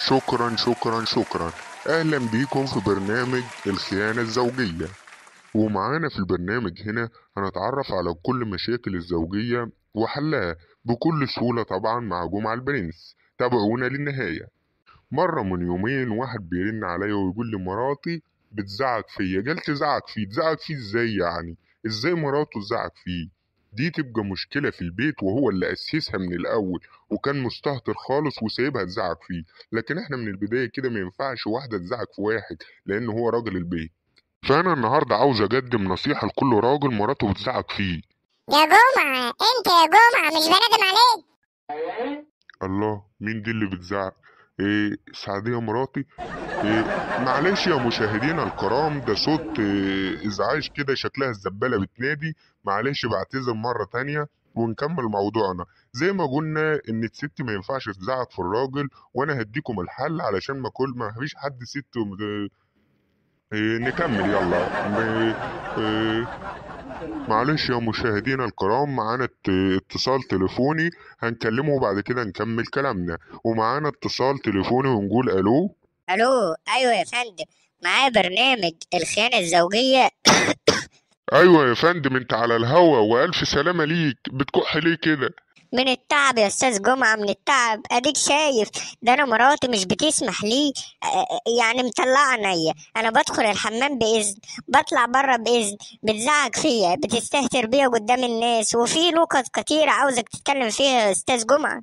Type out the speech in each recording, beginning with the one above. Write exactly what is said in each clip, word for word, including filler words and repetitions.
شكرا شكرا شكرا. أهلا بيكم في برنامج الخيانة الزوجية. ومعانا في البرنامج هنا هنتعرف على كل مشاكل الزوجية وحلها بكل سهولة طبعا مع جمعة البرنس. تابعونا للنهاية. مرة من يومين واحد بيرن عليا ويقول لي مراتي بتزعق فيا. قلت تزعق فيه؟ تزعق فيه ازاي يعني؟ ازاي مراته تزعق فيه؟ دي تبقى مشكلة في البيت وهو اللي أسسها من الأول وكان مستهتر خالص وسايبها تزعق فيه. لكن احنا من البداية كده ما ينفعش واحدة تزعق في واحد لأن هو راجل البيت. فأنا النهاردة عاوز أقدم نصيحة لكل راجل مراته بتزعق فيه. يا جمعة انت يا جمعة مش بندم عليك. الله، مين دي اللي بتزعق؟ إيه، سعدية مراتي؟ إيه، معلش يا مشاهدينا الكرام، ده صوت إيه ازعاج كده، شكلها الزبالة بتنادي. معلش بعتذر مرة تانية ونكمل موضوعنا. زي ما قلنا ان الست ما ينفعش تزعق في الراجل، وانا هديكم الحل علشان ما كل ما فيش حد ست وم- إيه، نكمل يلا. م- إيه، معلش يا مشاهدينا الكرام، معانا ات- اتصال تليفوني هنكلمه وبعد كده نكمل كلامنا. ومعانا اتصال تليفوني ونقول الو. الو، ايوه يا فندم، معايا برنامج الخيانة الزوجية. ايوه يا فندم، انت على الهوا والف سلامة ليك. بتكح ليه كده؟ من التعب يا استاذ جمعة، من التعب، اديك شايف. ده انا مراتي مش بتسمح لي. آه، يعني مطلعة عينيا. انا بدخل الحمام باذن، بطلع بره باذن، بتزعق فيا، بتستهتر بيا قدام الناس، وفي نقط كتير عاوزك تتكلم فيها يا استاذ جمعة.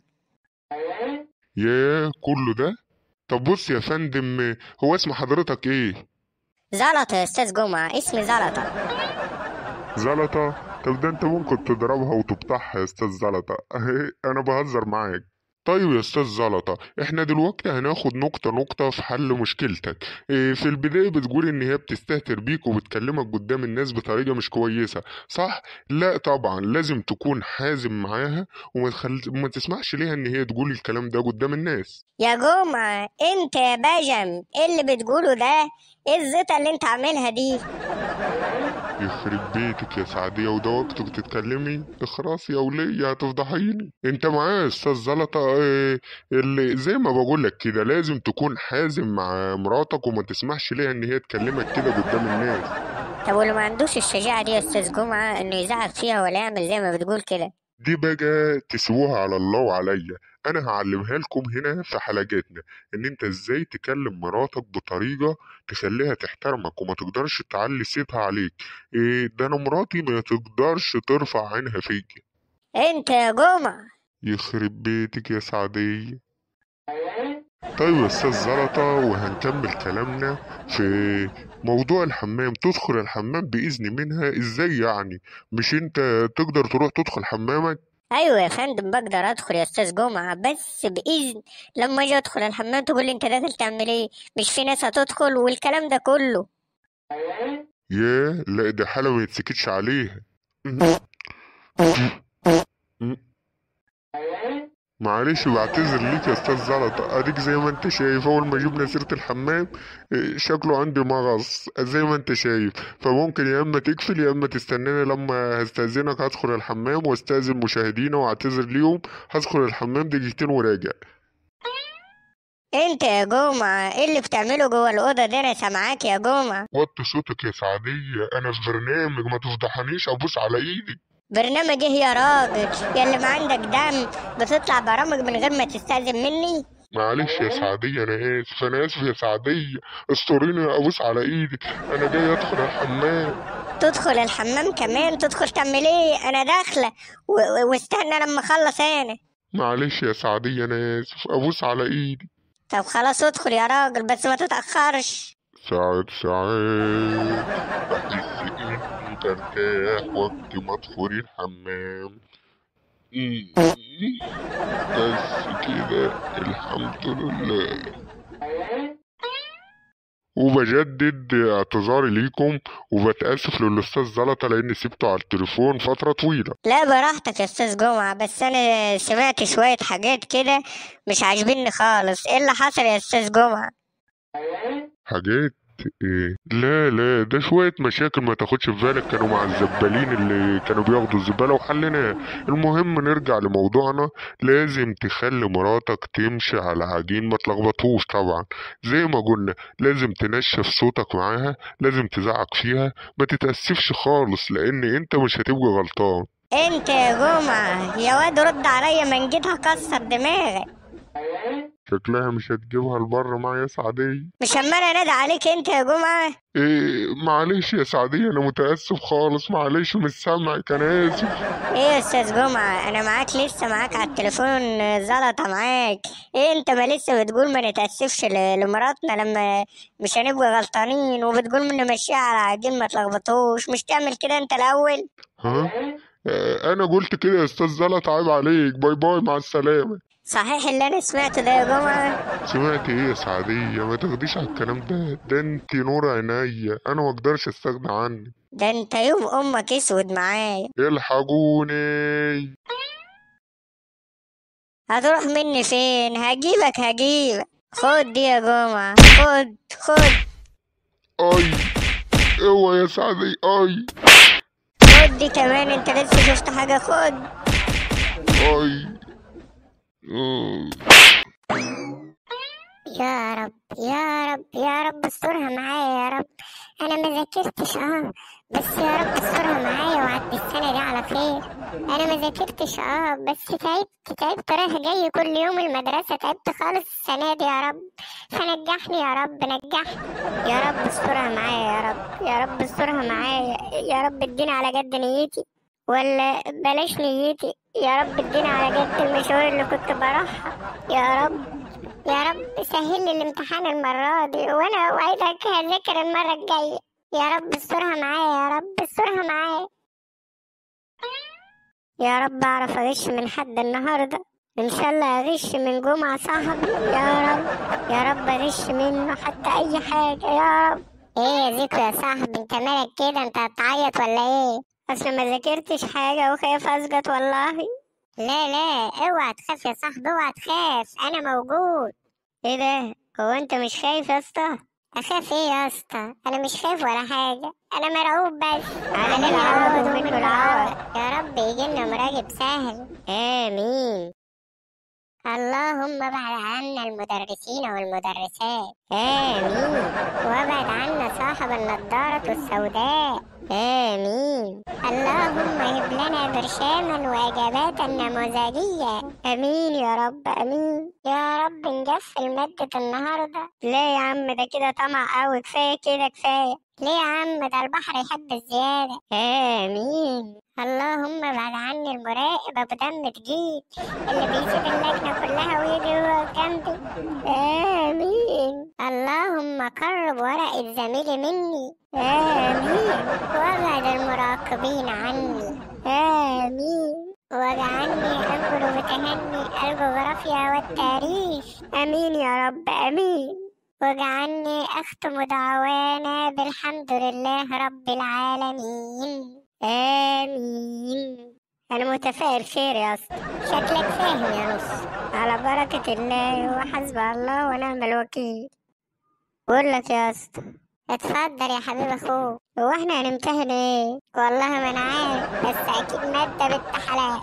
ياه، كله ده؟ طب بص يا فندم، هو اسم حضرتك ايه؟ زلطة يا استاذ جمعة، اسمي زلطة. زلطة؟ طب ده انت ممكن تضربها وتبطحها يا استاذ زلطة. انا بهزر معاك. طيب يا استاذ زلطة، احنا دلوقتي هناخد نقطة نقطة في حل مشكلتك. إيه، في البداية بتقول ان هي بتستهتر بيك وبتكلمك قدام الناس بطريقة مش كويسة، صح؟ لا طبعا، لازم تكون حازم معاها وما تخل... ما تسمحش ليها ان هي تقول الكلام ده قدام الناس. يا جمعة انت يا بجم، ايه اللي بتقوله ده؟ ايه الزيطة اللي انت عاملها دي؟ يخرب بيتك يا سعدية، وده وقتك تتكلمي؟ اخرس يا ولية، هتفضحيني. انت معايا يا استاذ زلطة. اه، اللي زي ما بقولك كده لازم تكون حازم مع مراتك وما تسمحش ليها ان هي تكلمك كده قدام الناس. طب ولو ما عندوش الشجاعة دي يا استاذ جمعة انه يزعق فيها ولا يعمل زي ما بتقول كده؟ دي بقى تسووها على الله وعليا. انا هعلمها لكم هنا في حلقاتنا ان انت ازاي تكلم مراتك بطريقة تخليها تحترمك وما تقدرش تعلي صيتها عليك. ايه ده، انا مراتي ما تقدرش ترفع عينها فيك. انت يا جمعة. يخرب بيتك يا سعدية. طيب يا استاذ زلطة، وهنكمل كلامنا في موضوع الحمام. تدخل الحمام بإذن منها ازاي يعني؟ مش انت تقدر تروح تدخل حمامك؟ ايوه يا فندم، بقدر ادخل يا استاذ جمعة بس باذن. لما اجي ادخل الحمام تقول لي انت داخل تعمل ايه؟ مش في ناس هتدخل والكلام ده كله. ياه، لا دي حالة ما يتسكتش عليها. معلش بعتذر ليك يا استاذ زلطة. اديك زي ما انت شايف، اول ما جبنا سيرة الحمام إيه، شكله عندي مغص زي ما انت شايف. فممكن يا اما تقفل يا اما تستناني لما هستأذنك هدخل الحمام واستأذن مشاهدينا واعتذر ليهم. هدخل الحمام دقيقتين وراجع. انت يا جمعة ايه اللي بتعمله جوه الأوضة دي؟ انا سامعاك يا جمعة. وطي صوتك يا سعدية، انا في برنامج، ما تفضحنيش، ابوس على ايدي. برنامج ايه يا راجل؟ يا اللي ما عندك دم، بتطلع برامج من غير ما تستأذن مني؟ معلش يا سعدية، انا اسف، انا اسف يا سعدية. استوريني ابوس على ايدك، انا جاي ادخل الحمام. تدخل الحمام كمان؟ تدخل تعمل ايه؟ انا داخله و- و- واستنى لما اخلص انا. معلش يا سعدية، انا اسف، ابوس على ايدي. طب خلاص ادخل يا راجل بس ما تتأخرش. ساعات ساعات بحس اني برتاح وقت ما ادخل الحمام. بس كده، الحمد لله. وبجدد اعتذاري ليكم وبتأسف للأستاذ زلطة لأني سبته على التليفون فترة طويلة. لا براحتك يا استاذ جمعة، بس انا سمعت شوية حاجات كده مش عاجبني خالص. ايه اللي حصل يا استاذ جمعة؟ حاجات؟ ايه؟ لا لا، ده شوية مشاكل ما تاخدش في بالك، كانوا مع الزبالين اللي كانوا بياخدوا الزبالة وحليناها. المهم نرجع لموضوعنا. لازم تخلي مراتك تمشي على عجين، ما تلخبطوش طبعا. زي ما قلنا لازم تنشف صوتك معاها، لازم تزعق فيها، ما تتأسفش خالص لان انت مش هتبقى غلطان. انت يا جمعة يا واد رد عليا، من جيت هكسر دماغك. شكلها مش هتجيبها لبره معايا يا سعدية. مش اما انا نادي عليك انت يا جمعة. إيه معلش يا سعدية، انا متأسف خالص، معلش مش سامعك، انا اسف. ايه يا استاذ جمعة، انا معاك لسه معاك على التليفون، زلطة معاك. ايه انت ما لسه بتقول ما نتأسفش ل- لمراتنا لما مش هنبقى غلطانين، وبتقول من نمشيها على عجين ما تلخبطوش. مش تعمل كده انت الاول؟ ها؟ آه، انا قلت كده يا استاذ زلط، عيب عليك، باي باي مع السلامة. صحيح اللي انا سمعته ده يا جمعة؟ سمعت ايه يا سعدية؟ ما تاخديش على الكلام ده، ده انت نور عينيا، انا ما اقدرش استغنى عنك. ده انت يوم امك اسود معايا. الحقوني. هتروح مني فين؟ هجيبك هجيبك. خد دي يا جمعة، خد خد. اي. اوعى يا سعدية، اي. خد دي كمان، انت لسه شفت حاجة؟ خد. اي. آه. يا رب يا رب يا رب استرها معايا يا رب. انا ما ذاكرتش اه بس يا رب استرها معايا وعدي السنه دي على خير. انا ما ذاكرتش اه بس تعبت تعبت رايح جاي كل يوم المدرسه، تعبت خالص السنه دي يا رب. فنجحني يا رب نجحني. يا رب استرها معايا يا رب، يا رب استرها معايا يا رب. اديني على قد نيتي ولا بلاش نيتي. يا رب اديني على قد المشوار اللي كنت بروحها. يا رب يا رب سهل لي الامتحان المرة دي، وانا اوعدك هذاكر المرة الجاية. يا رب استرها معايا يا رب استرها معايا. يا رب اعرف اغش من حد النهاردة، ان شاء الله اغش من جمعة صاحبي يا رب. يا رب اغش منه حتى اي حاجة يا رب. ايه يا زيكو يا صاحبي، انت مالك كده؟ انت هتعيط ولا ايه؟ اصل ما ذاكرتش حاجة وخايف اسقط والله. لا لا اوعى تخاف يا صاحبي، اوعى تخاف، انا موجود. ايه ده؟ هو انت مش خايف يا اسطى؟ اخاف ايه يا اسطى؟ انا مش خايف ولا حاجه، انا مرعوب بس. على العوض ومنه العوض. يا رب يجيلنا مراقب سهل، امين. اللهم ابعد عنا المدرسين والمدرسات، آمين. وابعد عنا صاحب النضارة السوداء، آمين. اللهم هب لنا برشاما وإجابات نموذجية، آمين يا رب آمين. يا رب نقفل مادة النهاردة. لا يا عم ده كده طمع قوي، كفاية كده كفاية. ليه يا عم؟ ده البحر يحب الزيادة، آمين. اللهم ابعد عني المراقب ابو دم تقيل اللي بيسيب اللجنة كلها ويجي يقف جنبي، آمين. اللهم قرب ورق الزميل مني، آمين. وابعد المراقبين عني، آمين. واجعلني أنقل بتهني الجغرافيا والتاريخ، آمين يا رب آمين. واجعلني أختم دعوانا بالحمد لله رب العالمين، آمين. أنا متفائل خير يا اسطى. شكلك فاهم يا نص. على بركة الله وحسب الله ونعم الوكيل. بقول لك يا اسطى، اتفضل يا حبيب اخوك. هو احنا هنمتحن ايه؟ والله ما انا عارف، بس اكيد مادة بالتحالات.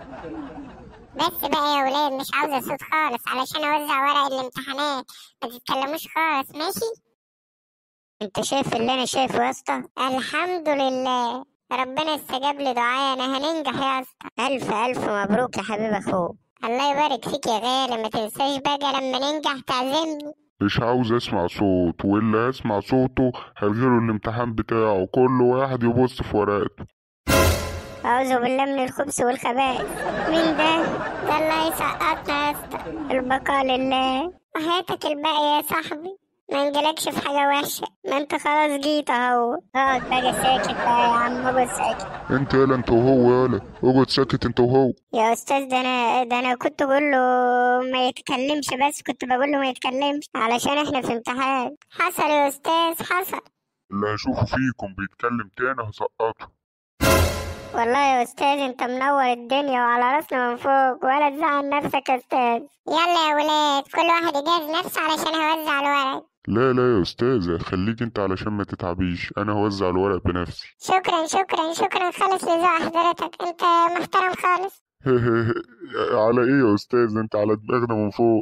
بس بقى يا ولاد مش عاوزة صوت خالص علشان اوزع ورق الامتحانات، ما تتكلموش خالص ماشي؟ انت شايف اللي انا شايفه يا اسطى؟ الحمد لله ربنا استجاب لدعائنا، هننجح يا اسطى. الف الف مبروك يا حبيب اخوك. الله يبارك فيك يا غالي، ما تنساش بقى لما ننجح تعزمني. مش عاوز اسمع صوت، واللي هيسمع صوته هلغيله الامتحان بتاعه، كل واحد يبص في ورقته. اعوذ بالله من الخبث والخبائث. مين ده؟ ده الله يسقطنا يا اسطى. البقاء لله. وحياتك الباقي يا صاحبي ما نجيلكش في حاجة وحشة. ما انت خلاص جيت اهو، اقعد بقى ساكت بقى يا عم، اقعد ساكت. انت يالا، انت وهو يالا، اقعد ساكت انت وهو. يا استاذ ده انا ده انا كنت بقول له ما يتكلمش، بس كنت بقول له ما يتكلمش علشان احنا في امتحان. حصل يا استاذ حصل. اللي هشوفه فيكم بيتكلم تاني هسقطه. والله يا استاذ انت منور الدنيا وعلى راسنا من فوق، ولا تزعل نفسك يا استاذ. يلا يا ولاد كل واحد يجهز نفسه علشان هوزع الورق. لا لا يا أستاذة، خليك انت علشان ما تتعبيش، أنا هوزع الورق بنفسي. شكرا شكرا شكرا خالص لذوق حضرتك، انت محترم خالص. على ايه يا أستاذ، انت على دماغنا من فوق.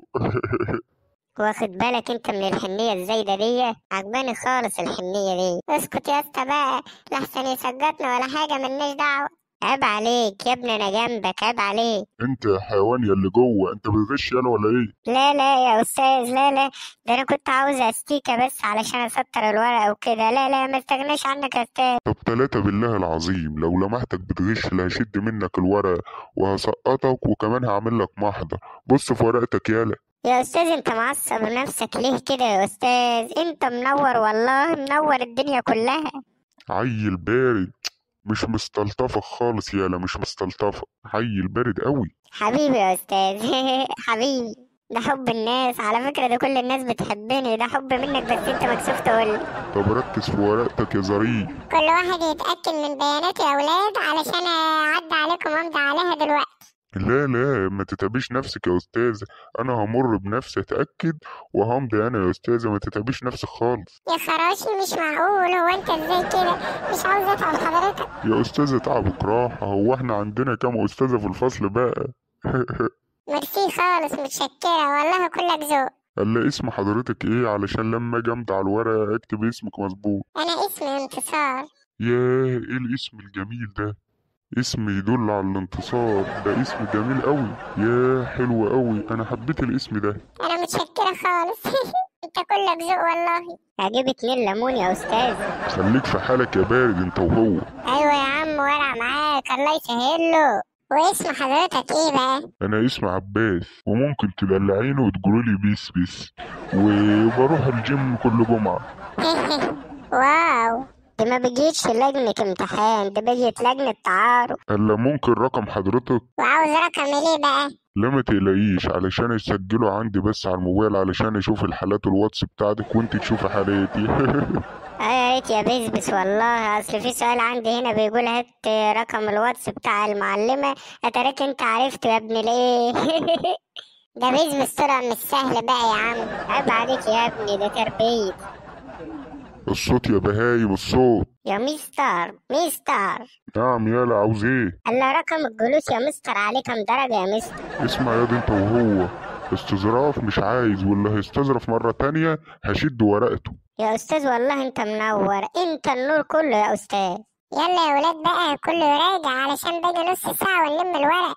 واخد بالك انت من الحنية الزايدة دي؟ عجباني خالص الحنية دي. اسكت يا اسطى بقى لحسن يسجطنا ولا حاجة، ملناش دعوة. عيب عليك يا ابني، انا جنبك، عيب عليك. انت يا حيوان يا اللي جوه، انت بتغش يالا ولا ايه؟ لا لا يا استاذ، لا لا، ده انا كنت عاوزة استيكة بس علشان اسطر الورقة وكده. لا لا، ما استغناش عنك يا استاذ. طب تلاتة بالله العظيم، لو لمحتك بتغش لا هشد منك الورق وهسقطك وكمان هعمل لك محضر. بص في ورقتك يالا. يا استاذ انت معصب نفسك ليه كده يا استاذ؟ انت منور والله، منور الدنيا كلها. عيل بارد، مش مستلطفة خالص يالا، مش مستلطفة، عيل بارد قوي. حبيبي يا استاذ. حبيبي، ده حب الناس على فكرة، ده كل الناس بتحبني، ده حب منك بس انت مكسوف تقولي. طب ركز في ورقتك يا ظريف. كل واحد يتأكد من بياناتي يا أولاد علشان أعدي عليكم وأمضي عليها دلوقتي. لا لا، ما تتعبيش نفسك يا أستاذة، أنا همر بنفسي أتأكد وهمضي أنا يا أستاذة، ما تتعبيش نفسك خالص. يا خراشي مش معقول، هو أنت إزاي كده؟ مش عاوز أتعب حضرتك. يا أستاذة تعبك راحة، هو إحنا عندنا كام أستاذة في الفصل بقى؟ ميرسي خالص، متشكرة والله كلك ذوق. قال اسم حضرتك إيه علشان لما أجي أمضي على الورقة أكتب اسمك مظبوط. أنا اسمي انتصار. ياه إيه الاسم الجميل ده، اسم يدل على الانتصار، ده اسم جميل قوي. ياه حلو قوي، انا حبيت الاسم ده. أنا متشكرة خالص. أنت كلك ذوق والله. هجيب اتنين ليمون يا استاذ. خليك في حالك يا بارد انت وهو. أيوة يا عم ورع معاك، الله يسهله. واسم حضرتك إيه بقى؟ انا اسمي عباس، وممكن تدلعيني وتقولي لي بيس بيس، وبروح الجيم كل جمعة. واو، دي ما بيجيتش لجنة امتحان، دي بيجت لجنة تعارف. هلا ممكن رقم حضرتك؟ وعاوز رقم ليه بقى؟ لا ما تقلقيش، علشان يسجلوا عندي بس على الموبايل علشان اشوف الحالات الواتس بتاعتك وانت تشوفي حالاتي. اه يا ريت يا بسبس والله، اصل في سؤال عندي هنا بيقول هات رقم الواتس بتاع المعلمة، اتارك انت عرفت يا ابني ليه. ده بسبس طلع مش سهل بقى يا عم. عيب عليك يا ابني، ده تربية. الصوت يا بهايم الصوت. يا مستر مستر. نعم يالا، عاوز ايه؟ الا رقم الجلوس يا مستر، عليه كام درجة يا مستر؟ اسمع ياض انت وهو، استظراف مش عايز، واللي هيستظرف مرة تانية هشد ورقته. يا استاذ والله انت منور، انت النور كله يا استاذ. يلا يا ولاد بقى كله يراجع علشان باقي نص ساعة ونلم الورق.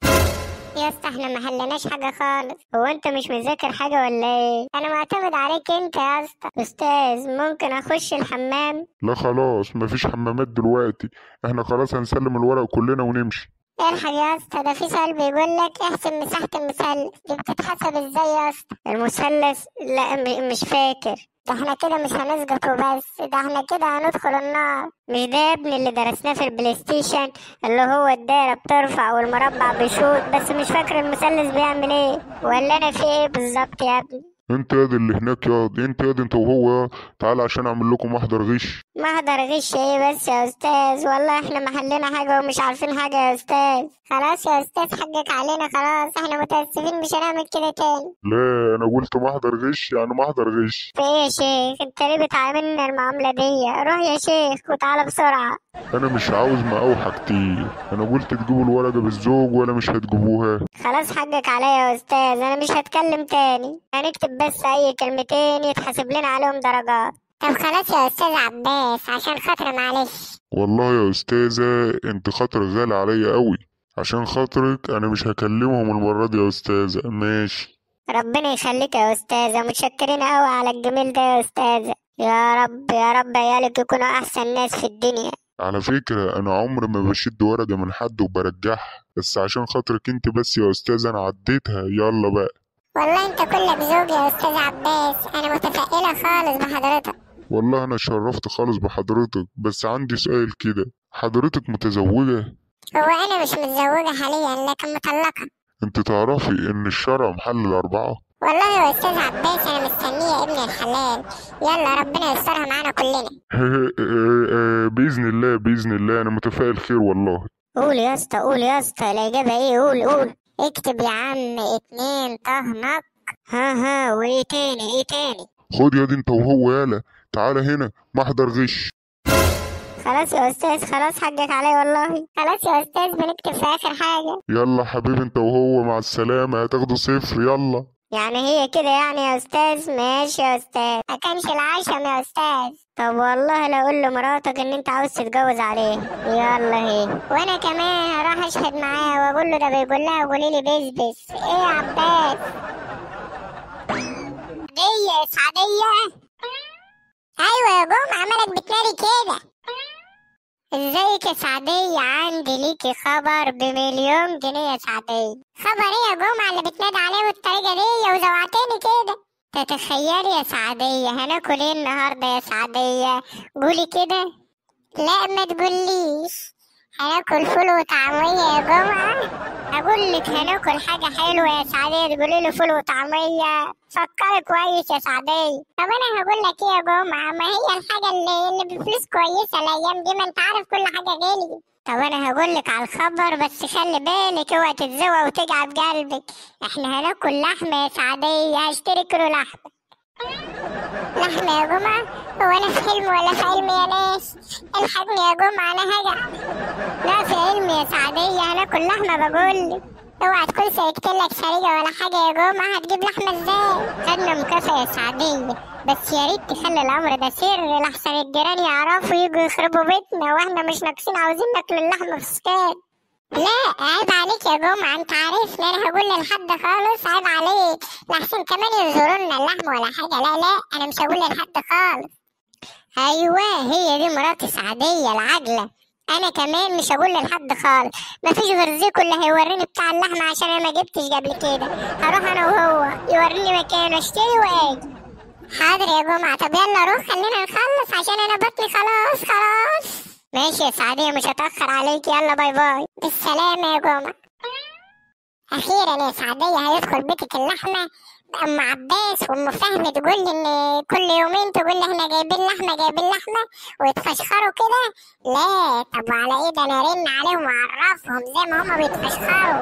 يا اسطى احنا ما حلناش حاجة خالص. هو انت مش مذاكر حاجة ولا ايه؟ انا معتمد عليك انت يا اسطى. استاذ ممكن اخش الحمام؟ لا خلاص مفيش حمامات دلوقتي، احنا خلاص هنسلم الورق كلنا ونمشي. الحق يا اسطى، ده في سؤال بيقول لك احسب مساحة المثلث، دي بتتحسب ازاي يا اسطى؟ المثلث؟ لا م- مش فاكر. ده احنا كده مش هنسقط وبس، ده احنا كده هندخل النار. مش ده يا ابني اللي درسناه في البلاي ستيشن، اللي هو الدايرة بترفع والمربع بيشوط، بس مش فاكر المثلث بيعمل ايه؟ ولا انا في ايه بالظبط يا ابني؟ انت ياض اللي هناك ياض، انت ياض انت وهو ياض. تعال عشان اعمل لكم محضر غش. محضر غش ايه بس يا استاذ؟ والله احنا ما حلينا حاجة ومش عارفين حاجة يا استاذ. خلاص يا استاذ حقك علينا، خلاص احنا متأسفين مش هنعمل كده تاني. لا انا قلت محضر غش يعني محضر غش. في ايه يا شيخ؟ انت ليه بتعاملنا المعاملة دي؟ روح يا شيخ وتعالى بسرعة. انا مش عاوز مقاوحة كتير، انا قلت تجيبوا الورقة بالزوج ولا مش هتجيبوها. خلاص حقك عليا يا استاذ، انا مش هتكلم تاني، هنكتب بس اي كلمتين يتحسب لنا عليهم درجات. طب خلاص يا استاذ عباس عشان خاطر معلش. والله يا استاذة انت خاطرك غالي عليا قوي، عشان خاطرك انا مش هكلمهم المرة دي يا استاذة. ماشي. ربنا يخليك يا استاذة، متشكرين قوي على الجميل ده يا استاذة. يا رب يا رب عيالك يكونوا احسن ناس في الدنيا. على فكرة انا عمري ما بشد ورقة من حد وبرجعها، بس عشان خاطرك انت بس يا استاذة انا عديتها. يلا بقى. والله انت كلك ذوق يا استاذ عباس، انا متفائلة خالص بحضرتك. والله انا اتشرفت خالص بحضرتك، بس عندي سؤال كده، حضرتك متزوجة؟ هو انا مش متزوجة حاليا لكن مطلقة. انت تعرفي ان الشرع محل الاربعة؟ والله يا استاذ عباس انا مستنيه يا ابن الحلال، يلا ربنا يسترها معانا كلنا. بإذن الله بإذن الله، أنا متفائل خير والله. قول يا اسطى قول يا اسطى، الإجابة ايه؟ قول قول. اكتب يا عم اتنين طهنك. ها ها، وايه تاني ايه تاني؟ خد يا دي انت وهو، يالا تعالى هنا محضر غش. خلاص يا استاذ خلاص، حقك علي والله. خلاص يا استاذ بنكتب في اخر حاجه. يلا حبيبي انت وهو مع السلامة، هتاخدوا صفر. يلا يعني هي كده يعني يا استاذ؟ ماشي يا استاذ. ما كانش العشم يا استاذ. طب والله لا اقول لمراتك ان انت عاوز تتجوز عليه. يلا هي. وانا كمان هروح اشهد معاه واقول له ده بيقول لها قولي لي بس بس. ايه يا عباس؟ سعدية سعدية. ايوه يا جمعة، مالك بتنادي كده؟ ازيك يا سعدية؟ عندي ليكي خبر بمليون جنيه يا سعدية. خبر ايه يا جمعة اللي بتنادي عليه بالطريقة دي وزوعتني كده؟ تتخيلي يا سعدية هناكل ايه النهاردة يا سعدية؟ قولي كده. لا ما تقوليش. هناكل فول وطعمية يا جمعة. اقول لك هناكل حاجة حلوة يا سعدية تقولي لي فول وطعمية؟ فكري كويس يا سعدية. طب انا هقول لك ايه يا جمعة، ما هي الحاجة اللي, اللي بفلوس كويسة الايام دي، ما انت عارف كل حاجة غالية. طب انا هقول لك على الخبر بس خلي بالك اوعي تتزوق وتجعب قلبك. احنا هناكل لحمة يا سعدية، هشتري كيلو لحمة. لحمة يا جمعة؟ هو انا في حلم ولا في علم يا ناس؟ الحقني يا جمعة انا هجع. لا في علم يا سعدية، هناكل لحمة بقولك. اوعى تكون سيكتلك سريجة ولا حاجة يا جمعة، هتجيب لحمة ازاي؟ خدنا مكافأة يا سعدية، بس يا ريت تخلي الامر ده سر لحسن الجيران يعرفوا يجوا يخربوا بيتنا واحنا مش ناقصين عاوزين ناكل اللحمة في سكات. لا عيب عليك يا جمعة، انت عارفني انا هقول لحد خالص، عيب عليك لحسن كمان يزورونا اللحم ولا حاجة. لا لا انا مش هقول لحد خالص. ايوه هي دي مراتي سعدية العجلة، انا كمان مش هقول لحد خالص. مفيش غير زيكو اللي هيوريني بتاع اللحمة عشان انا ما جبتش قبل كده. هروح انا وهو يوريني مكانه اشتري واجي. حاضر يا جمعة. طب يلا روح خلينا نخلص عشان انا بطني خلاص خلاص. ماشي يا سعدية مش هتأخر عليك، يلا باي باي. بالسلامة يا جمعة. أخيرا يا سعدية هيدخل بيتك اللحمة. أم عباس وأم فهمي تقول لي إن كل يومين تقول لي إحنا جايبين لحمة جايبين لحمة ويتفشخروا كده. لا طب على إيه ده، أنا أرن عليهم وأعرفهم زي ما هما بيتفشخروا.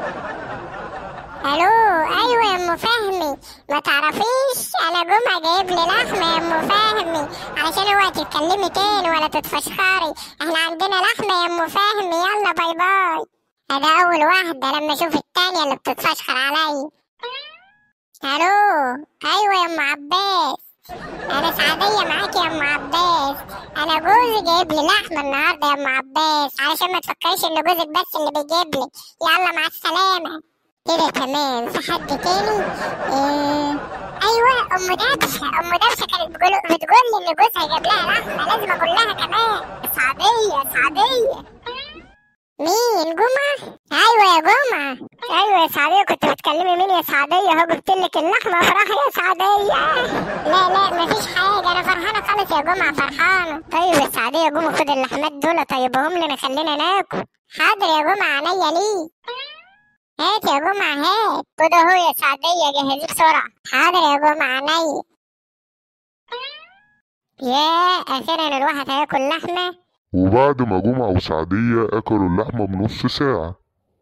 ألو أيوة يا أم فهمي، ما تعرفيش أنا جمعة جايب لي لحمة يا أم فهمي علشان اوعي تتكلمي تاني ولا تتفشخري. إحنا عندنا لحمة يا أم فهمي، يلا باي باي. أنا أول واحدة لما أشوف التانية اللي بتتفشخر عليا. ألو أيوة يا أم عباس، أنا سعدية معاكي يا أم عباس. أنا جوزي جايب لي لحمة النهاردة يا أم عباس علشان ما تفكريش إن جوزك بس اللي بيجيب لك. يلا مع السلامة. كده تمام. في حد تاني؟ إيه؟ أيوة أم دبشة. أم دبشة كانت بتقول بتقول لي إن جوزها جاب لها لحمة، لازم أقول لها كمان. سعدية سعدية. مين جمعة؟ أيوة يا جمعة. أيوة يا سعدية، كنت بتكلمي مين يا سعدية؟ هو جبتلك اللحمة افرحي يا سعدية. لا لا مفيش حاجة، أنا فرحانة خالص يا جمعة فرحانة. طيب يا سعدية قومي خد اللحمات دول طيبهم لنا خلينا ناكل. حاضر يا جمعة عينيا ليك. هات يا جمعة هات. خد اهو يا سعدية جهزيه بسرعة. حاضر يا جمعة عينيا. يا أخيرا الواحد هياكل لحمة. وبعد ما جمعة وسعدية أكلوا اللحمة بنص ساعة.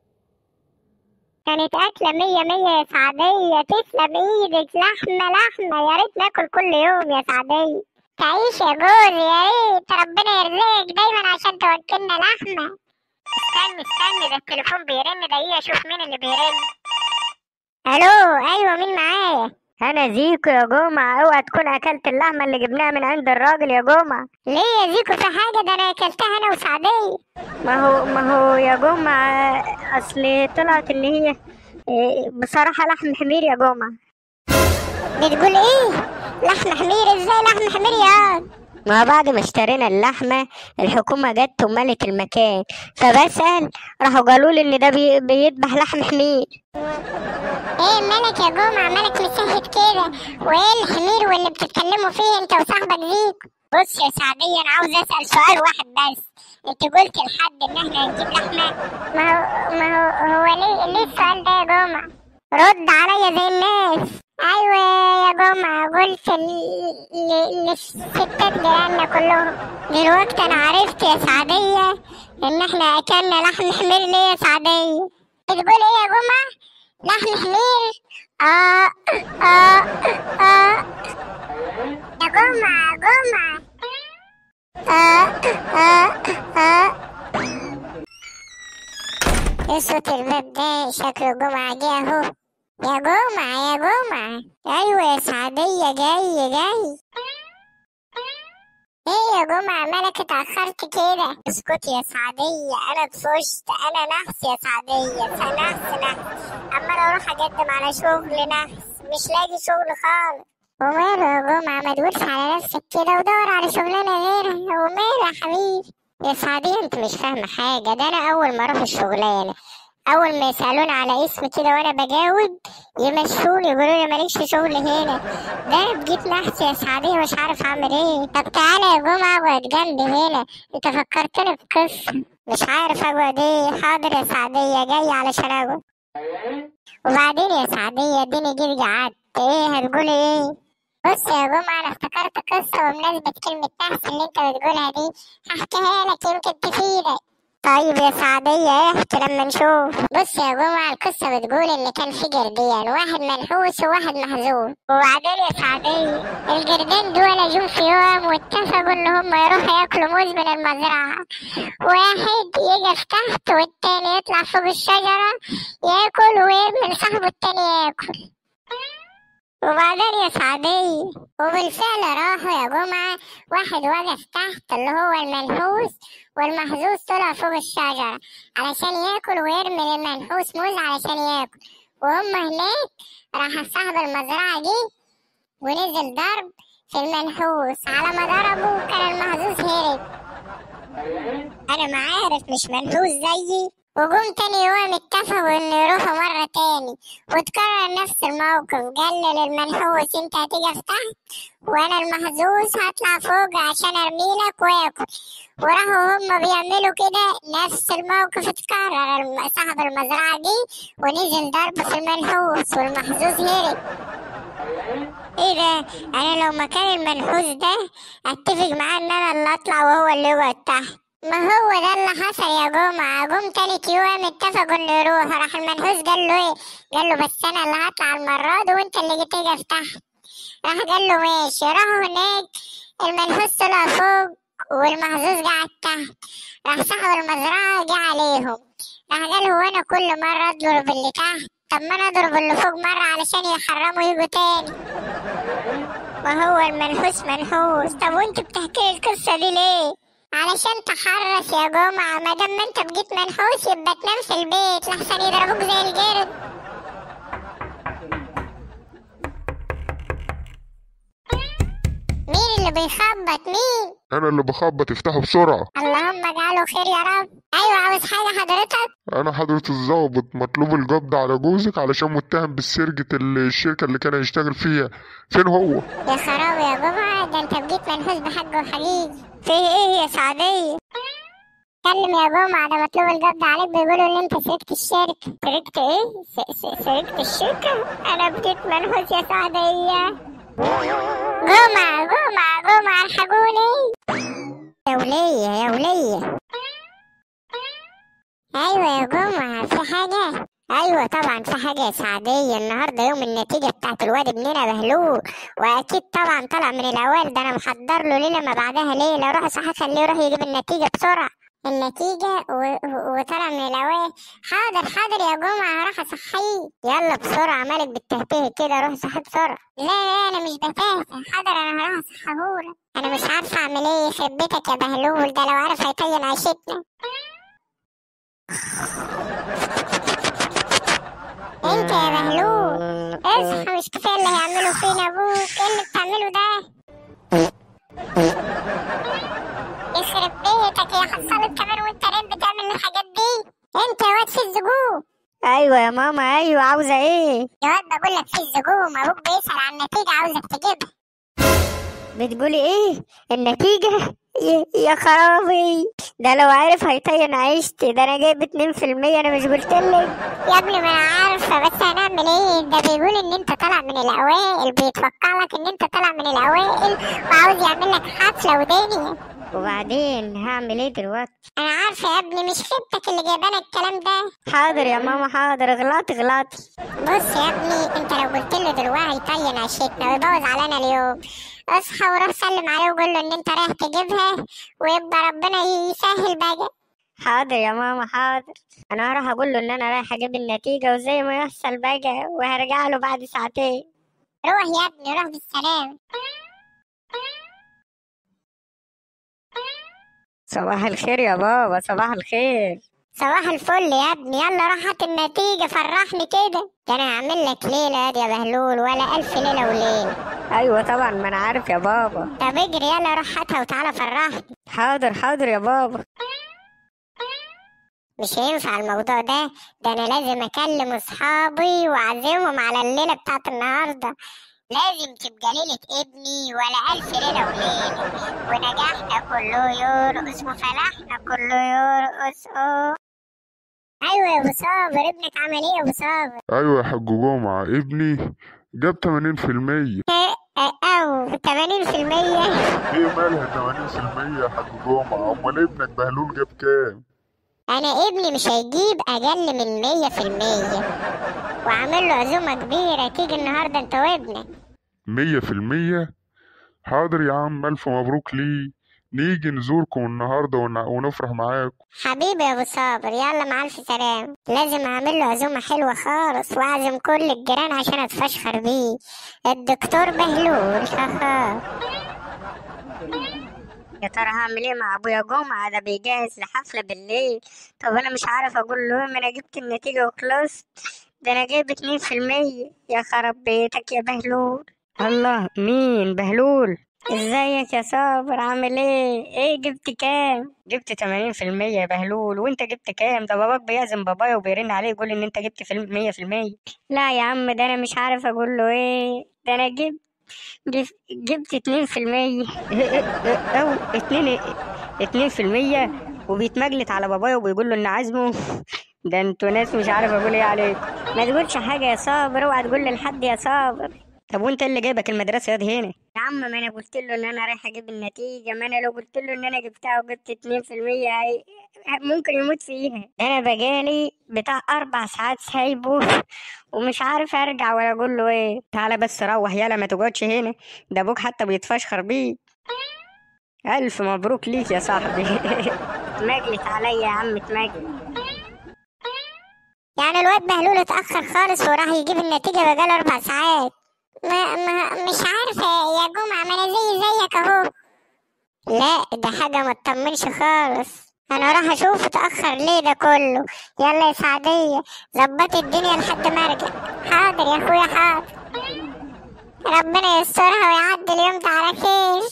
كانت أكلة مية مية يا سعدية، تسلم إيدك. لحمة لحمة، يا ريت ناكل كل يوم يا سعدية. تعيش يا جوزي، يا ريت ربنا يرزقك دايما عشان توكلنا لحمة. استني استني ده التليفون بيرن، دقيقة أشوف مين اللي بيرن. ألو أيوة مين معايا؟ انا زيكو يا جمعة. اوعى تكون اكلت اللحمة اللي جبناها من عند الراجل يا جمعة. ليه يا زيكو في حاجة؟ ده أنا أكلتها أنا وسعدية. ما هو ما هو يا جمعة اصل طلعت ان هي إيه، بصراحة لحم حمير يا جمعة. بتقول إيه؟ لحم حمير؟ إزاي لحم حمير يا؟ ما بعد ما اشترينا اللحمة الحكومة جت وملت المكان، فبسأل راحوا قالوا لي ان ده بي بيذبح لحم حمير. ايه مالك يا جمعة؟ مالك مسهد كده؟ وايه الحمير واللي بتتكلموا فيه انت وصاحبك زيكو؟ بص يا سعدية انا عاوز اسأل سؤال واحد بس. انت قلت لحد ان احنا هنجيب لحمة؟ ما هو ما هو هو ليه ليه السؤال ده يا جمعة؟ رد عليا زي الناس. ايوه يا جمعة، قلت ل- ل- للستات جيراننا كلهم. دلوقتي انا عرفت يا سعدية ان احنا اكلنا لحم حمير. ليه يا سعدية؟ بتقول ايه يا جمعة؟ لحم حمير؟ اه اه اه يا جمعة جمعة. اه اه اه ايه صوت الباب ده؟ شكله جمعة جه اهو. يا جمعة يا جمعة. ايوه يا سعدية، جاي جاي. ايه يا جمعة مالك اتأخرت كده؟ اسكتي يا سعدية، انا اتفشت، انا نحس يا سعدية، نحس نحس عمال اروح اقدم على شغل نحس، مش لاقي شغل خالص. وماله يا جمعة؟ ما تدورش على نفسك كده ودور على شغلانة غيرها. وماله يا حبيبي؟ يا سعدية انت مش فاهمة حاجة، ده انا اول ما اروح الشغلانة اول ما يسالوني على اسمي كده وانا بجاوب يمشوني يقولوا لي مالكش شغل هنا. ده بجيت نحس يا سعديه، مش عارف اعمل ايه. طب تعالى يا جمعه اقعد جنبي هنا، انت فكرتني بقصه. مش عارف اقعد ايه. حاضر يا سعديه، جاي علشان اقعد. وبعدين يا سعديه اديني جيت قعدت. ايه هتقولي ايه؟ بص يا جمعه، انا افتكرت قصه بمناسبه كلمه نحس اللي انت بتقولها دي، هحكيها لك يمكن تفيدك. طيب يا سعدية احكي لما نشوف. بص يا جمعة، القصة بتقول إن كان في جردين، واحد منحوس وواحد محزون. وبعدين يا سعدية الجردين دول جم في يوم واتفقوا إن هم يروحوا ياكلوا موز من المزرعة. واحد يقف تحت والتاني يطلع فوق الشجرة ياكل ويرمي لصاحبه التاني ياكل. وبعدين يا سعدية وبالفعل راحوا يا جمعة، واحد وقف تحت اللي هو المنحوس، والمحظوظ طلع فوق الشجرة علشان ياكل ويرمي للمنحوس موز علشان ياكل. وهم هناك راح صاحب المزرعة جه ونزل ضرب في المنحوس. على ما ضربه كان المحظوظ هرب. أنا ما عارف مش منحوس زيي. وجم تاني يوم اتفقوا إنه يروحوا مرة تاني، وتكرر نفس الموقف. قال للمنحوس انت هتقف تحت وانا المحظوظ هطلع فوق عشان ارميلك واكل. وراحوا هما بيعملوا كده نفس الموقف اتكرر. الم- صاحب المزرعة جه ونزل ضرب في المنحوس والمحظوظ هرب. ايه ده؟ انا لو مكان المنحوس ده اتفق معاه ان انا اللي اطلع وهو اللي يقعد تحت. ما هو ده اللي حصل يا جمعة. جم تالت يوم اتفقوا انه يروح. راح المنحوس قال له ايه؟ قال له بس انا اللي هطلع المرة دي وانت اللي جيت تقف تحت. راح قال له ماشي. راحوا هناك المنحوس طلع فوق والمحظوظ قعد تحت. راح صاحب المزرعة جه عليهم. راح قال هو انا كل مرة اضرب اللي تحت؟ طب ما انا اضرب اللي فوق مرة علشان يحرموا يجوا تاني. ما هو المنحوس منحوس. طب وانت بتحكي القصة دي ليه؟ علشان تحرص يا جمعة. ما دام ما انت بقيت منحوس يبقى تنام في البيت لحسن يضربوك زي الجرد. مين اللي بيخبط؟ مين؟ انا اللي بخبط، افتحوا بسرعة. اللهم اجعله خير يا رب. ايوه عاوز حاجة حضرتك؟ انا حضرة الضابط، مطلوب القبض على جوزك علشان متهم بسرقة الشركة اللي كان هيشتغل فيها. فين هو؟ يا خرابي يا جمعة، ده انت بقيت منحوس بحق وحقيقي. في ايه يا سعدية؟ اتكلم يا جمعة، ده مطلوب القبض عليك. بيقولوا ان انت سرقت الشركة. سرقت ايه؟ س- س- سرقت الشركة؟ انا بقيت منحوس يا سعدية. جمعة جمعة جمعة الحقوني يا ولية يا ولية. ايوه يا جمعة في حاجة؟ ايوه طبعا في حاجة يا سعدية. النهاردة يوم النتيجة بتاعت الواد ابننا بهلول، واكيد طبعا طلع من الاوائل. ده انا محضر له ليلة ما بعدها ليلة. روح صح خليه يروح يجيب النتيجة بسرعة. النتيجة و... و... وطلع من الاوائل. حاضر حاضر يا جمعة هروح اصحيه. يلا بسرعة، مالك بتهته كده؟ روح صحي بسرعة. لا لا انا مش بتهته. حاضر انا هروح اصحيهولك. انا مش عارفة اعمل ايه. يخرب بيتك يا بهلول، ده لو عرف هيطين عيشتنا. انت يا بهلول اصحى، مش كفايه اللي هيعملوا فينا ابوك؟ ايه اللي بتعمله ده؟ يخرب بيتك يا حصلت كمان وانت نايم بتعمل الحاجات دي؟ انت يا واد في الزجوم. ايوه يا ماما. ايوه عاوزة ايه؟ يا واد بقول لك في الزجوم، ابوك بيسأل عن النتيجه عاوزك تجيبها. بتقولي ايه؟ النتيجة؟ يا يا خرابي، ده لو عارف هيطين عيشتي، ده انا جايب اتنين في المية. انا مش قلتلك يا ابني ما انا عارفه، بس هنعمل ايه؟ ده بيقول ان انت طالع من الاوائل، بيتوقع لك ان انت طالع من الاوائل وعاوز يعمل لك حفله ودنيا. وبعدين هعمل ايه دلوقتي؟ انا عارفه يا ابني، مش خيبتك اللي جايبانا الكلام ده. حاضر يا ماما حاضر، غلطي غلطي. بص يا ابني، انت لو قلت له دلوقتي هيطين عيشتنا ويبوظ علينا اليوم، اصحى وروح سلم عليه وقول له ان انت رايح تجيبها، ويبقى ربنا يسهل بقى. حاضر يا ماما حاضر. انا هروح اقول له ان انا رايح اجيب النتيجة، وزي ما يحصل بقى وهرجع له بعد ساعتين. روح يا ابني، روح بالسلامه. صباح الخير يا بابا، صباح الخير. صباح الفل يا ابني، يلا روح هات النتيجة، فرحني كده. ده انا هعمل لك ليلة يا بهلول، ولا ألف ليلة وليلة. ايوه طبعا ما انا عارف يا بابا. طب اجري يلا روح هاتها وتعالى فرحني. حاضر حاضر يا بابا. مش هينفع الموضوع ده، ده انا لازم اكلم اصحابي واعزمهم على الليلة بتاعت النهاردة. لازم تبقى ليلة ابني ولا ألف ليلة وليلة، ونجاحنا كله يرقص وفلاحنا كله يرقص. أوه. ايوه يا ابو صابر، ابنك عمل ايه يا ابو صابر؟ ايوه يا حاج جمعة، ابني جاب تمانين في المية. او تمانين في المية؟ ايه مالها تمانين في المية يا حاج جمعة؟ امال ابنك بهلول جاب كام؟ انا ابني مش هيجيب اقل من مية في المية، وعامل له عزومة كبيرة، تيجي النهاردة انت وابنك. مية في المية؟ حاضر يا عم، الف مبروك ليه. نيجي نزوركم النهاردة ون- ونفرح معاكم. حبيبي يا ابو صابر، يلا مع الف سلامة. لازم اعمل له عزومة حلوة خالص، واعزم كل الجيران عشان اتفشخر بيه. الدكتور بهلول. يا ترى هعمل ايه مع ابويا جمعة؟ ده بيجهز لحفلة بالليل. طب انا مش عارف اقول له ايه، ما انا جبت النتيجة وخلصت. ده انا جايب اتنين في المية. يا خرب بيتك يا بهلول. الله، مين بهلول؟ ازيك يا صابر، عامل ايه؟ ايه جبت كام؟ جبت تمانين في المية يا بهلول. وانت جبت كام؟ ده باباك بيعزم بابايا وبيرن عليه يقول ان انت جبت في مية في المية. لا يا عم، ده انا مش عارف اقول له ايه. ده انا جبت جف- جبت اتنين في المية. او اتنين اتنين في المية. وبيتمجلت على بابايا وبيقول له ان عزمه. ده انتوا ناس مش عارف اقول ايه عليكم. ما تقولش حاجة يا صابر، اوعى تقول لحد يا صابر. طب وانت اللي جايبك المدرسة ياض هنا؟ يا عم ما انا قلت له ان انا رايح اجيب النتيجة. ما انا لو قلت له ان انا جبتها وجبت اتنين في المية هي... ممكن يموت فيها. انا بقالي بتاع اربع ساعات سايبه ومش عارف ارجع ولا اقول له ايه. تعالى بس روح يلا، ما تقعدش هنا. ده ابوك حتى بيتفشخر بيه. الف مبروك ليك يا صاحبي. اتمجلت عليا يا عم، اتمجلت. يعني الواد بهلول اتأخر خالص وراح يجيب النتيجة بقاله أربع ساعات. ما, ما مش عارفة يا جمعة، ما أنا زي زيك أهو. لا ده حاجة ما تطمنش خالص. أنا راح أشوف اتأخر ليه ده كله. يلا يا سعدية، ظبطي الدنيا لحد ما أرجع. حاضر يا أخويا حاضر. ربنا يسترها ويعدي اليوم ده على خير.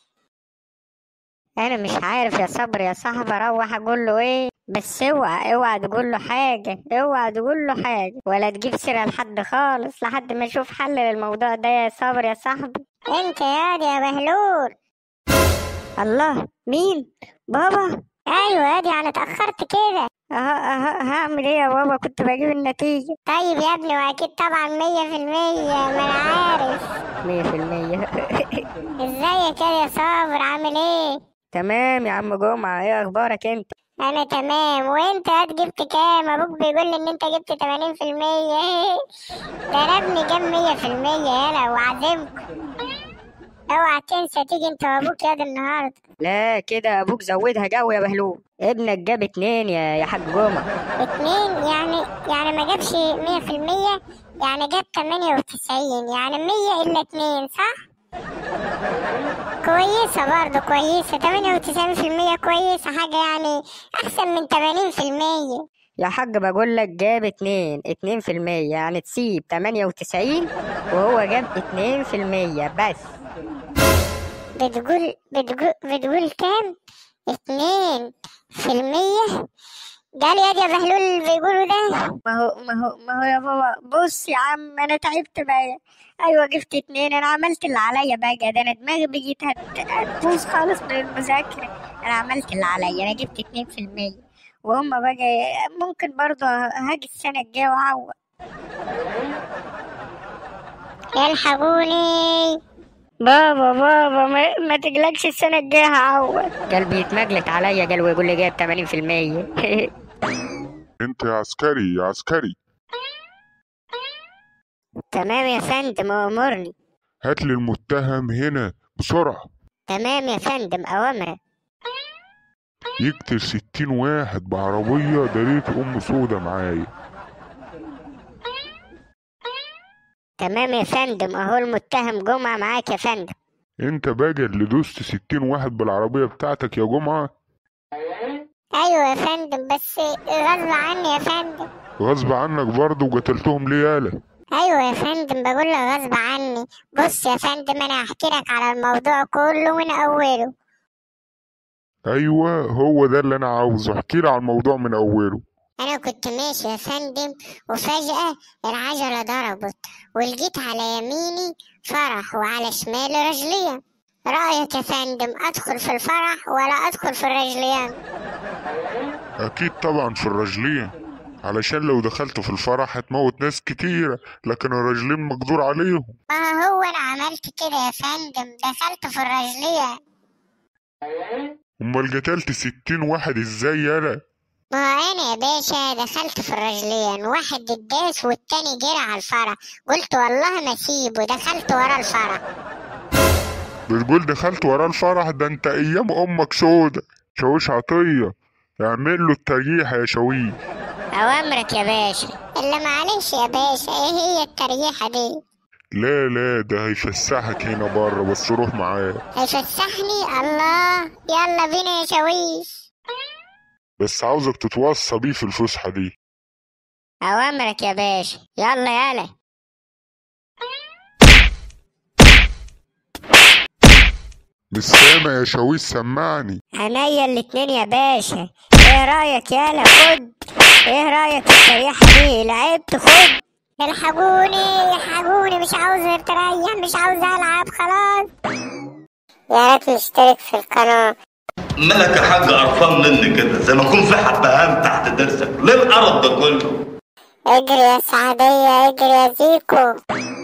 انا مش عارف يا صبر يا صاحبي اروح اقول له ايه. بس اوعى اوعى تقول له حاجه، اوعى تقول له حاجه ولا تجيب سيره لحد خالص لحد ما اشوف حل للموضوع ده يا صبر يا صاحبي. انت يا دي يا بهلول. الله، مين؟ بابا؟ ايوه يا دي، انا اتأخرت كده. أه أه هعمل ايه يا بابا؟ كنت بجيب النتيجه. طيب يا ابني، واكيد طبعا مية في المية، ما انا عارف. مية في المية. ازيك يا صابر، عامل ايه؟ تمام يا عم جمعة، ايه اخبارك انت؟ انا تمام. وانت هات جبت كام؟ ابوك بيقول لي ان انت جبت تمانين في المية. ده انا ابني جاب مية في المية. يلا وعزمكم، اوعى تنسى تيجي انت وابوك ياد النهارده. لا كده ابوك زودها جو يا بهلول. ابنك جاب اتنين يا يا حاج جمعة. اتنين؟ يعني يعني ما جابش مية في المية، يعني جاب تمانية وتسعين، يعني مية الا اتنين، صح؟ كويسة برضه، كويسة. تمانية وتسعين في المية كويسة، حاجة يعني أحسن من تمانين في المية. يا حاج بقول لك جاب اتنين اتنين في المية، يعني تسيب تمانية وتسعين وهو جاب اتنين في المية بس. بتقول بتقول بتقول كام؟ اتنين في المية؟ قال يا يا بهلول اللي بيقولوا ده. ما هو ما هو ما هو يا بابا، بص يا عم انا تعبت بقى. ايوه جبت اتنين، انا عملت اللي عليا بقى. ده انا دماغي بقيت هت- هتبوظ خالص من المذاكرة. انا عملت اللي عليا، انا جبت اتنين في المية. وهم بقى ممكن برضه هاجي السنة الجاية وأعوض. الحقوني. بابا بابا ما, ما تقلقش، السنة الجاية هعوض. قلبي يتمجلت عليا، قال ويقول لي جايب تمانين في المية. انت يا عسكري يا عسكري، تمام يا فندم، أمرني. هات لي المتهم هنا بسرعة. تمام يا فندم، أوامرك. يقتل ستين واحد بعربية دريت أم سودة معايا. تمام يا فندم، أهو المتهم جمعة معاك يا فندم. انت بقى اللي دوست ستين واحد بالعربية بتاعتك يا جمعة؟ ايوه يا فندم، بس غصب عني يا فندم. غصب عنك برضه، وقتلتهم ليه يالا؟ ايوه يا فندم، بقول لك غصب عني. بص يا فندم، انا هحكي لك على الموضوع كله من اوله. ايوه هو ده اللي انا عاوزه، احكيلي على الموضوع من اوله. انا كنت ماشي يا فندم، وفجأة العجلة ضربت، ولقيت على يميني فرح وعلى شمالي رجلية. رأيك يا فندم ادخل في الفرح ولا ادخل في الرجليان؟ اكيد طبعا في الرجلين، علشان لو دخلت في الفرح هتموت ناس كتيرة، لكن الرجلين مقدور عليهم. ما هو انا عملت كده يا فندم، دخلت في الرجلية. امال قتلت ستين واحد ازاي يالا؟ ما هو انا يا باشا دخلت في الرجلين، واحد اتداس والتاني جرى على الفرح، قلت والله ما اسيبه، دخلت ورا الفرح. بتقول دخلت ورا الفرح؟ ده انت ايام امك سودة. شاويش عطية، اعمل له التريحة يا شاويش. أوامرك يا باشا. الا معلش يا باشا، ايه هي التريحة دي؟ لا لا، ده هيفسحك هنا بره، بس روح معاه. هيفسحني؟ الله، يلا بينا يا شاويش. بس عاوزك تتوصى بيه في الفسحة دي. أوامرك يا باشا، يلا يلا. مش سامع يا شاويش، سمعني. عينيا الاتنين يا باشا. ايه رأيك يالا؟ خد. ايه رأيك في التريحة دي؟ لعبت، خد. الحقوني الحقوني، مش عاوز اتريح، مش عاوز العب خلاص. يا ريت نشترك في القناة. مالك يا حاج قرفان مني كده زي ما يكون في حبهان تحت ضرسك؟ ليه القرف ده كله؟ اجري يا سعدية، اجري يا زيكو.